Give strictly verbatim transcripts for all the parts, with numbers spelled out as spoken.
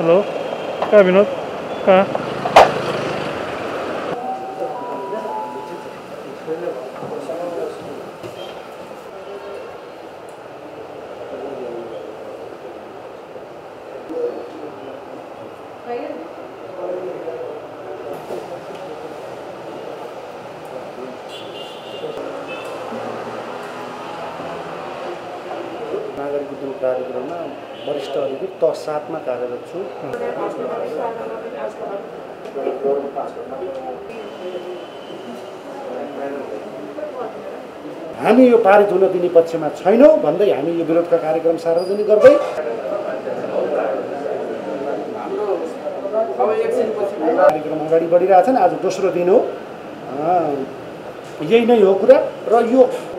Hello कहाँ विनोद कहाँ नागरिक उद्यम कार्यक्रममा वरिष्ठ अधिकृत तह सातमा कार्यरत छु। हामी यो पारित हुन दिने पक्षमा छैनौँ भन्दै हामी यो विरोधका कार्यक्रम सार्वजनिक गर्दै कार्यक्रम अगाडि बढिरहेछन्। आज दोस्रो दिन हो, यही नै हो कुरा र यो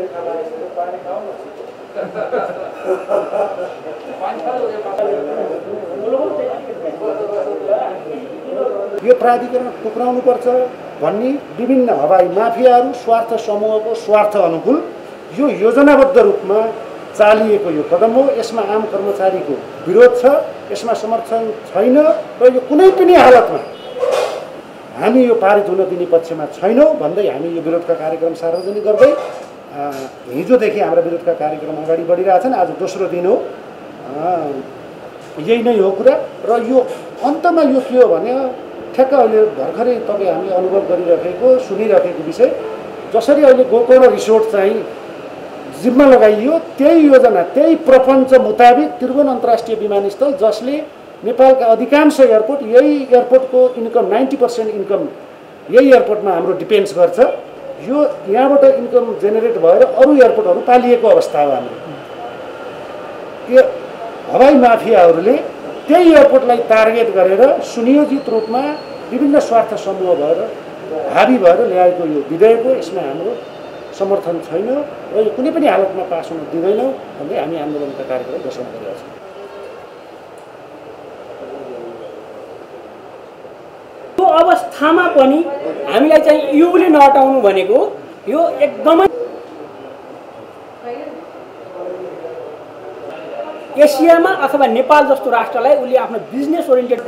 यो प्राधिकरण टुक्राउनुपर्छ भन्ने विभिन्न हवाई माफियाहरू स्वार्थ समूहको स्वार्थ अनुकूल यो योजनाबद्ध रूपमा चालिएको यो कदम हो। यसमा आम कर्मचारीको विरोध छ, यसमा समर्थन छैन र यो कुनै पनि हालतमा हामी यो पारित हुन दिने पक्षमा छैनौँ भन्दै हामी यो विरोधका कार्यक्रम सार्वजनिक गर्दै हिजोदेखि हाम्रा विरोधका कार्यक्रम अगाडि बढिरहेछन्। आज दोस्रो दिन हो, यही नै हो कुरा र यो अन्तमा यो के हो भने ठ्याक्क अहिले भर्खरै तपाईँ हामी अनुभव गरिराखेको सुनिराखेको विषय जसरी अहिले गोकर्ण रिसोर्ट चाहिँ जिम्मा लगाइयो त्यही योजना त्यही प्रपञ्च मुताबिक त्रिभुवन अन्तर्राष्ट्रिय विमानस्थल जसले नेपालका अधिकांश एयरपोर्ट यही एयरपोर्टको इन्कम नाइन्टी पर्सेन्ट इन्कम यही एयरपोर्टमा हाम्रो डिपेन्ड्स गर्छ। यो यहाँबाट इन्कम जेनेरेट भएर अरू एयरपोर्टहरू पालिएको अवस्था हो। हाम्रो यो हवाई माफियाहरूले त्यही एयरपोर्टलाई टार्गेट गरेर सुनियोजित रूपमा विभिन्न स्वार्थ समूह भएर हाबी भएर ल्याएको यो विधेयक हो। यसमा हाम्रो समर्थन छैन र यो कुनै पनि हालतमा पास हुन दिँदैनौँ भन्दै हामी आन्दोलनका कार्यक्रम घोषणा गरेका छौँ। त्यो अवस्थामा पनि हामीलाई चाहिँ युले नहटाउनु भनेको यो एकदमै एसियामा अथवा नेपाल जस्तो राष्ट्रलाई उसले आफ्नो बिजनेस ओरिएन्टेड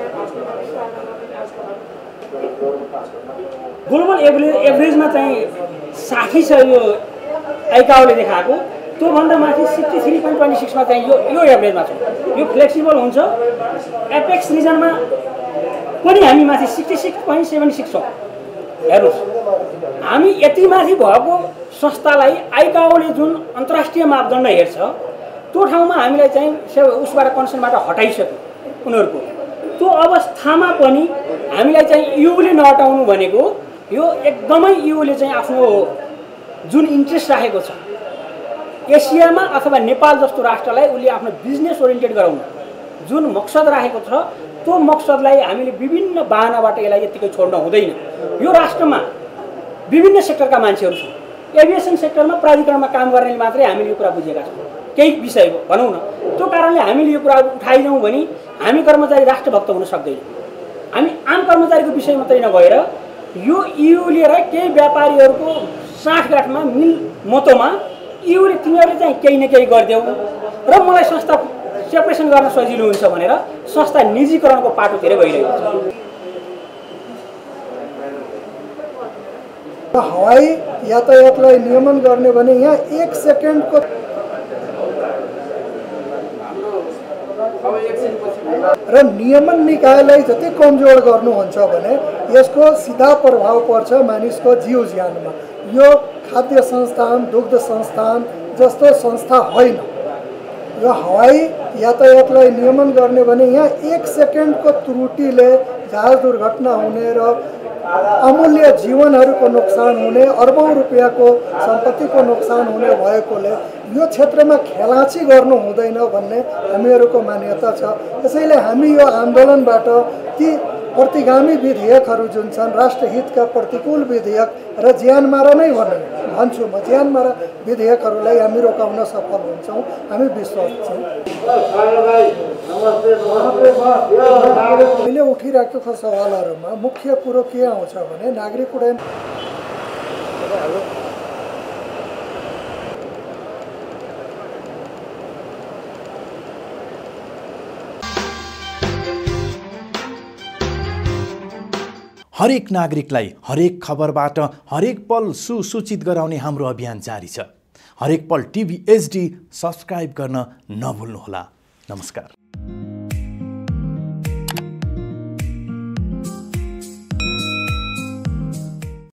ग्लोबल एभरेज एभरेजमा चाहिँ साठी छ यो आइकाओले देखाएको, त्योभन्दा माथि सिक्सटी थ्री पोइन्ट ट्वेन्टी सिक्समा चाहिँ यो यो एभरेजमा छ। यो फ्लेक्सिबल हुन्छ। एपेक्स रिजनमा पनि हामी माथि sixty six point seventy six छौँ। हेर्नुहोस्, हामी यति माथि भएको संस्थालाई आइकाओले जुन अन्तर्राष्ट्रिय मापदण्ड हेर्छ त्यो ठाउँमा हामीलाई चाहिँ उसबाट कन्सर्नबाट हटाइसक्यो उनीहरूको। त्यो अवस्थामा पनि हामीलाई चाहिँ युले नहटाउनु भनेको यो एकदमै युले चाहिँ आफ्नो जुन इन्ट्रेस्ट राखेको छ एसियामा अथवा नेपाल जस्तो राष्ट्रलाई उसले आफ्नो बिजनेस ओरिएन्टेड गराउनु जुन मकसद राखेको छ त्यो मकसदलाई हामीले विभिन्न बाहनाबाट यसलाई यतिकै छोड्न हुँदैन। यो राष्ट्रमा विभिन्न सेक्टरका मान्छेहरू छन्। एभिएसन सेक्टरमा प्राधिकरणमा काम गर्नेले मात्रै हामीले यो कुरा बुझेका छौँ केही विषय भनौँ न। त्यो कारणले हामीले यो कुरा उठाइदियौँ भने हामी कर्मचारी राष्ट्रभक्त हुन सक्दैन। हामी आम कर्मचारीको विषय मात्रै नभएर यो इयु लिएर केही व्यापारीहरूको साँठगाँठमा मिल मतोमा इयुले तिमीहरूले चाहिँ केही न केही गरिदेऊ र मलाई संस्था सेपरेसन गर्न सजिलो हुन्छ भनेर संस्था निजीकरणको पाटोतिर गइरहेको छ। हवाई यातायातलाई नियमन गर्ने भने यहाँ एक सेकेन्डको र नियमन निकायलाई जति कमजोर गर्नुहुन्छ भने यसको सीधा प्रभाव पर्छ मानिसको जीव ज्यानमा। यो खाद्य संस्थान दुग्ध संस्थान जस्तो संस्था होइन। यो हवाई यातायातलाई नियमन गर्ने भने यहाँ एक सेकेन्डको त्रुटिले जहाज दुर्घटना हुने र अमूल्य जीवनहरूको नोक्सान हुने अर्बौं रुपियाँको सम्पत्तिको नोक्सान हुने भएकोले यो क्षेत्रमा खेलाची गर्नु हुँदैन भन्ने हामीहरूको मान्यता छ। त्यसैले हामी यो आन्दोलनबाट ती प्रतिगामी विधेयकहरू जुन छन् राष्ट्रहितका प्रतिकूल विधेयक र ज्यान मारा नै भन्नु भन्छु म ज्यान मारा विधेयकहरूलाई हामी रोकाउन सफल हुन्छौँ, हामी विश्वास छौँ। अहिले उठिराखेको सवालहरूमा मुख्य कुरो के आउँछ भने नागरिक उड्डयन हरेक नागरिकलाई हरेक खबरबाट हरेक पल सुसूचित गराउने हाम्रो अभियान जारी छ। हरेक पल टिभी एचडी सब्स्क्राइब गर्न नभुल्नुहोला। नमस्कार।